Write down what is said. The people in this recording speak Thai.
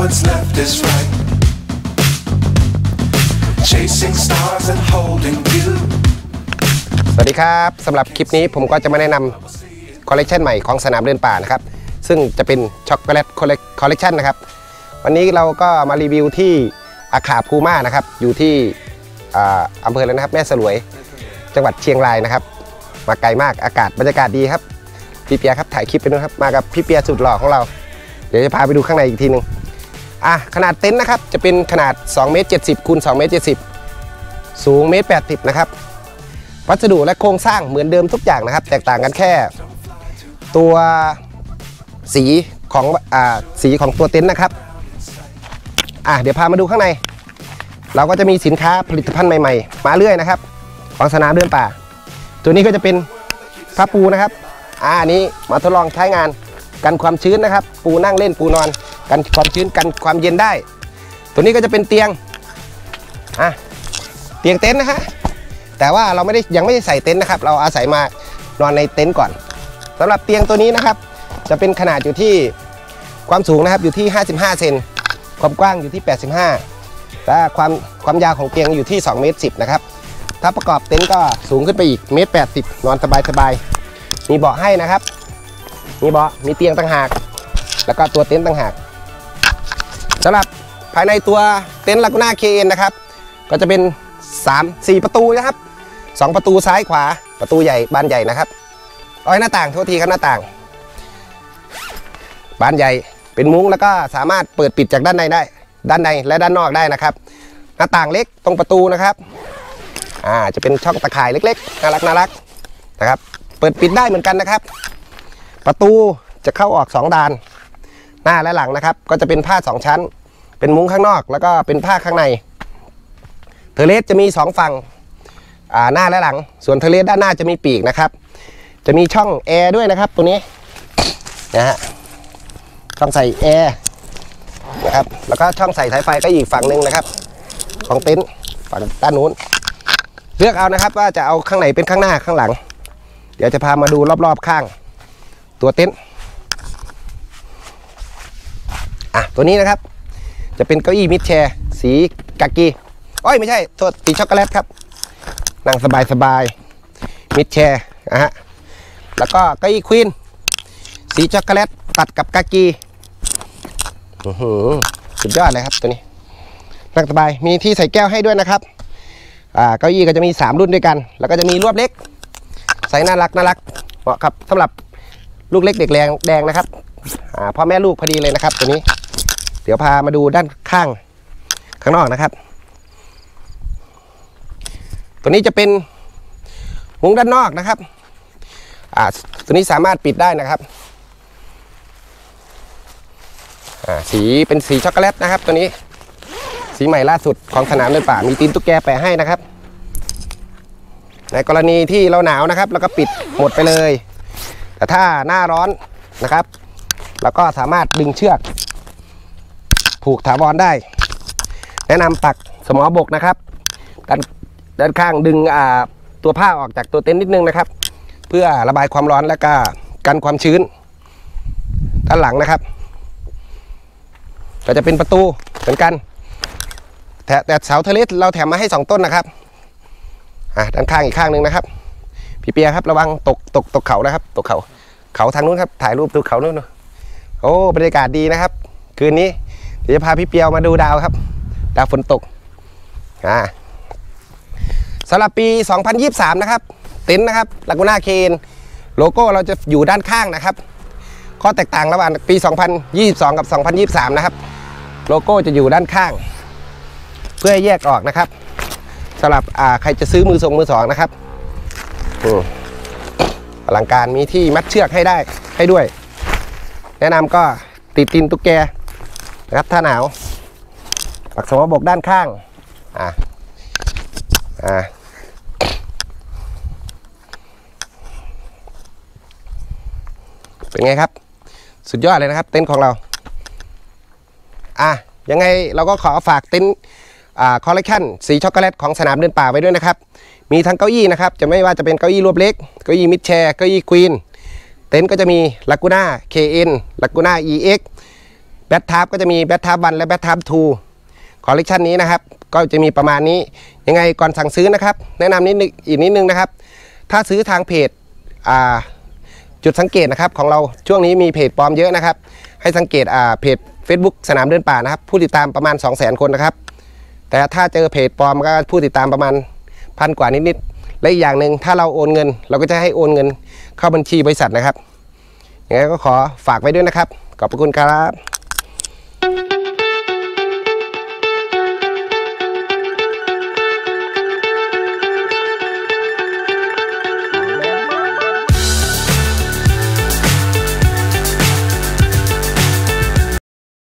what's left is right. Chasing stars and holding you. สวัสดีครับสำหรับคลิปนี้ผมก็จะมาแนะนำคอลเลกชันใหม่ของสนามเดินป่านะครับซึ่งจะเป็นช็อกโกแลตคอลเลกชันนะครับวันนี้เราก็มารีวิวที่อาคาพูม่านะครับอยู่ที่อำเภอเลยนะครับแม่สลวยจังหวัดเชียงรายนะครับมาไกลมากอากาศบรรยากาศดีครับพี่เปียครับถ่ายคลิปไปด้วยครับมากับพี่เปียสุดหล่อของเราเดี๋ยวจะพาไปดูข้างในอีกทีหนึ่งขนาดเต็นท์นะครับจะเป็นขนาด2 เมตร 70 คูณ 2 เมตร 70สูง1 เมตร 80นะครับวัสดุและโครงสร้างเหมือนเดิมทุกอย่างนะครับแตกต่างกันแค่ตัวสีของตัวเต็นท์นะครับเดี๋ยวพามาดูข้างในเราก็จะมีสินค้าผลิตภัณฑ์ใหม่ๆมาเรื่อยนะครับของสนามเดินป่าตัวนี้ก็จะเป็นผ้าปูนะครับอันนี้มาทดลองใช้งานกันความชื้นนะครับปูนั่งเล่นปูนอนกันความชื้นกันความเย็นได้ตัวนี้ก็จะเป็นเตียงเตียงเต็นท์นะฮะแต่ว่าเรายังไม่ได้ใส่เต็นท์นะครับเราอาศัยมานอนในเต็นท์ก่อนสำหรับเตียงตัวนี้นะครับจะเป็นขนาดอยู่ที่ความสูงนะครับอยู่ที่55 เซนความกว้างอยู่ที่85และความยาวของเตียงอยู่ที่2 เมตร 10นะครับถ้าประกอบเต็นท์ก็สูงขึ้นไปอีก1 เมตร 80นอนสบายมีเบาะให้นะครับมีเบาะมีเตียงต่างหากแล้วก็ตัวเต็นท์ต่างหากสำหรับภายในตัวเต็นท์ลากูน่า KN นะครับก็จะเป็น4 ประตูนะครับ2 ประตูซ้ายขวาประตูใหญ่บานใหญ่นะครับหน้าต่างโทษทีครับหน้าต่างบานใหญ่เป็นมุ้งแล้วก็สามารถเปิดปิดจากด้านในได้ด้านในและด้านนอกได้นะครับหน้าต่างเล็กตรงประตูนะครับจะเป็นช่องตะข่ายเล็กๆน่ารักนะครับเปิดปิดได้เหมือนกันนะครับประตูจะเข้าออก2 ด้านหน้าและหลังนะครับก็จะเป็นผ้า2 ชั้นเป็นมุ้งข้างนอกแล้วก็เป็นผ้าข้างในเทเลสจะมี2 ฝั่งหน้าและหลังส่วนเทเลสด้านหน้าจะมีปีกนะครับจะมีช่องแอร์ด้วยนะครับตัวนี้นะฮะช่องใส่แอร์นะครับแล้วก็ช่องใส่สายไฟก็อีกฝั่งหนึ่งนะครับของเต็นท์ฝั่งด้านนู้นเลือกเอานะครับว่าจะเอาข้างไหนเป็นข้างหน้าข้างหลังเดี๋ยวจะพามาดูรอบๆข้างตัวเต็นท์ตัวนี้นะครับจะเป็นเก้าอี้มิดแชร์สีกากีไม่ใช่ตัวสีช็อกโกแลตครับนั่งสบายมิดแชร์แล้วก็เก้าอี้ควีนสีช็อกโกแลตตัดกับกากีสุดยอดเลยครับตัวนี้นั่งสบายมีที่ใส่แก้วให้ด้วยนะครับเก้าอี้ก็จะมี3 รุ่นด้วยกันแล้วก็จะมีรวบเล็กใส่น่ารักเหมาะครับสำหรับลูกเล็กเด็กแดงนะครับพ่อแม่ลูกพอดีเลยนะครับตัวนี้เดี๋ยวพามาดูด้านข้างนอกนะครับตัวนี้จะเป็นมุ้งด้านนอกนะครับตัวนี้สามารถปิดได้นะครับสีเป็นสีช็อกโกแลตนะครับตัวนี้สีใหม่ล่าสุดของสนามเดินป่ามีตีนตุ๊กแกแปะให้นะครับในกรณีที่เราหนาวนะครับแล้วก็ปิดหมดไปเลยแต่ถ้าหน้าร้อนนะครับเราก็สามารถดึงเชือกผูกถาวรได้แนะนำปักสมอบกนะครับด้านข้างดึงตัวผ้าออกจากตัวเต็นท์นิดนึงนะครับเพื่อระบายความร้อนและก็กันความชื้นด้านหลังนะครับก็จะเป็นประตูเหมือนกันแต่เสาเทเลสเราแถมมาให้2 ต้นนะครับด้านข้างอีกข้างหนึ่งนะครับพี่เปียครับระวังตกเขานะครับตกเขาทางนู้นครับถ่ายรูปดูเขานู้นบรรยากาศดีนะครับคืนนี้เดี๋ยวจะพาพี่เปียวมาดูดาวครับดาวฝนตกสำหรับปี 2023 นะครับเต็นท์นะครับลากูน่า KN โลโก้เราจะอยู่ด้านข้างนะครับข้อแตกต่างระหว่างปี 2022 กับ 2023 นะครับโลโก้จะอยู่ด้านข้างเพื่อแยกออกนะครับสำหรับใครจะซื้อมือ2นะครับอลังการมีที่มัดเชือกให้ด้วยแนะนำก็ติดตีนตุ๊กแกนะครับถ้าหนาวปักสมอบกด้านข้างเป็นไงครับสุดยอดเลยนะครับเต็นท์ของเรายังไงเราก็ขอฝากเต็นท์คอลเลกชันสีช็อกโกแลตของสนามเดินป่าไว้ด้วยนะครับมีทั้งเก้าอี้นะครับจะไม่ว่าจะเป็นเก้าอี้รวบเล็กเก้าอี้มิดแชร์เก้าอี้ควีนเต็นท์ก็จะมีลากูน่า KN ลากูน่า EX แบททับก็จะมีแบททับ1และแบททับ2คอลเลกชันนี้นะครับก็จะมีประมาณนี้ยังไงก่อนสั่งซื้อนะครับแนะนำอีกนิดนึงนะครับถ้าซื้อทางเพจจุดสังเกตนะครับของเราช่วงนี้มีเพจปลอมเยอะนะครับให้สังเกตเพจ Facebook สนามเดินป่านะครับผู้ติดตามประมาณ 200,000 คนนะครับแต่ถ้าเจอเพจปลอมก็ผู้ติดตามประมาณ1,000 กว่านิดๆและอีกอย่างหนึ่งถ้าเราโอนเงินเราก็จะให้โอนเงินเข้าบัญชีบริษัทนะครับยังไงก็ขอฝากไว้ด้วยนะครับขอบพระคุณครับ